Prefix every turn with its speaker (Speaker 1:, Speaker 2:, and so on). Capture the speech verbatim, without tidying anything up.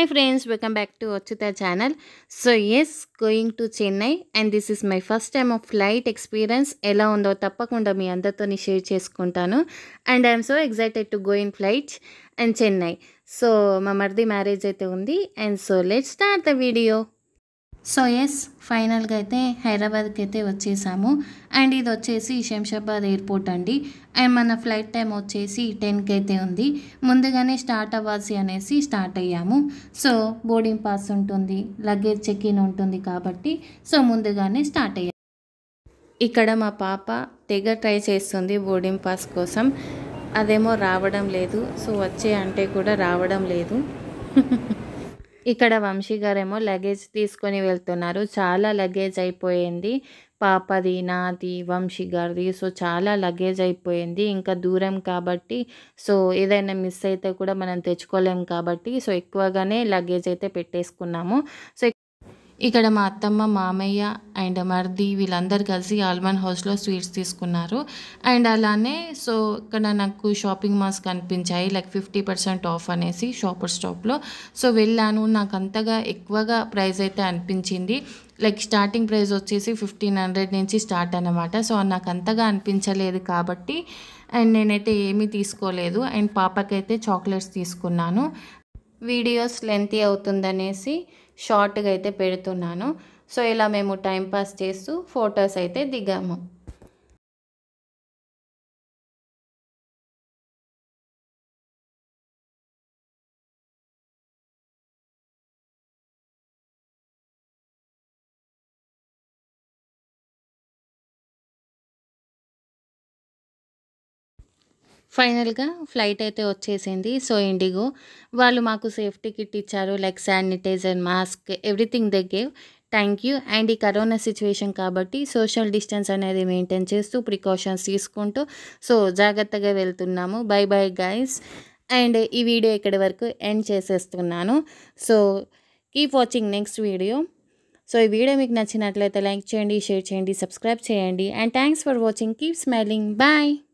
Speaker 1: Hi friends, welcome back to Ochita channel. So yes, going to Chennai and this is my first time of flight experience. ఎలా ఉందో తప్పకుండా మీ అందరితోని share చేసుకుంటాను. And I am so excited to go in flight and Chennai. So మా మరిది marriage అయితే ఉంది and so let's start the video. So yes ఫైనల్గా అయితే హైదరాబాద్కి అయితే వచ్చేసాము. అండ్ ఇది వచ్చేసి శంషాబాద్ ఎయిర్పోర్ట్ అండి. అండ్ మన ఫ్లైట్ టైం వచ్చేసి టెన్కి అయితే ఉంది. ముందుగానే స్టార్ట్ అవ్వాల్సి అనేసి స్టార్ట్ అయ్యాము. సో బోర్డింగ్ పాస్ ఉంటుంది, లగేజ్ చెక్ ఇన్ ఉంటుంది కాబట్టి సో ముందుగానే స్టార్ట్ అయ్యాము. ఇక్కడ మా పాప తెగ ట్రై చేస్తుంది బోర్డింగ్ పాస్ కోసం. అదేమో రావడం లేదు. సో వచ్చే అంటే కూడా రావడం లేదు. ఇక్కడ వంశీ గారేమో లగేజ్ తీసుకొని వెళ్తున్నారు. చాలా లగేజ్ అయిపోయింది. పాపది, నాది, వంశీ గారిది. సో చాలా లగేజ్ అయిపోయింది. ఇంకా దూరం కాబట్టి సో ఏదైనా మిస్ అయితే కూడా మనం తెచ్చుకోలేం కాబట్టి సో ఎక్కువగానే లగేజ్ అయితే పెట్టేసుకున్నాము. సో ఇక్కడ మా అత్తమ్మ, మామయ్య అండ్ మర్ది వీళ్ళందరూ కలిసి ఆల్మన్ హౌస్లో స్వీట్స్ తీసుకున్నారు. అండ్ అలానే సో ఇక్కడ నాకు షాపింగ్ మాల్స్ కనిపించాయి, లైక్ ఫిఫ్టీ పర్సెంట్ ఆఫ్ అనేసి షాపర్ స్టాప్లో. సో వెళ్ళాను. నాకు అంతగా ఎక్కువగా ప్రైస్ అయితే అనిపించింది. లైక్ స్టార్టింగ్ ప్రైస్ వచ్చేసి ఫిఫ్టీన్ హండ్రెడ్ నుంచి స్టార్ట్ అన్నమాట. సో నాకు అంతగా అనిపించలేదు కాబట్టి అండ్ నేనైతే ఏమీ తీసుకోలేదు. అండ్ పాపకైతే చాక్లెట్స్ తీసుకున్నాను. వీడియోస్ లెంతీ అవుతుందనేసి షార్ట్గా అయితే పెడుతున్నాను. సో ఇలా మేము టైంపాస్ చేస్తూ ఫొటోస్ అయితే దిగాము. ఫైనల్గా ఫ్లైట్ అయితే వచ్చేసింది. సో ఇండిగో వాళ్ళు మాకు సేఫ్టీ కిట్ ఇచ్చారు, like sanitiser, mask, everything they gave. Thank you. And ఈ కరోనా సిచ్యువేషన్ కాబట్టి సోషల్ డిస్టెన్స్ అనేది మెయింటైన్ చేస్తూ ప్రికాషన్స్ తీసుకుంటూ సో జాగ్రత్తగా వెళ్తున్నాము. Bye bye guys. అండ్ ఈ వీడియో ఇక్కడి వరకు ఎండ్ చేసేస్తున్నాను. So keep watching next video. So ఈ వీడియో మీకు నచ్చినట్లయితే లైక్ చేయండి, షేర్ చేయండి, సబ్స్క్రైబ్ చేయండి. And thanks for watching. Keep smiling. Bye.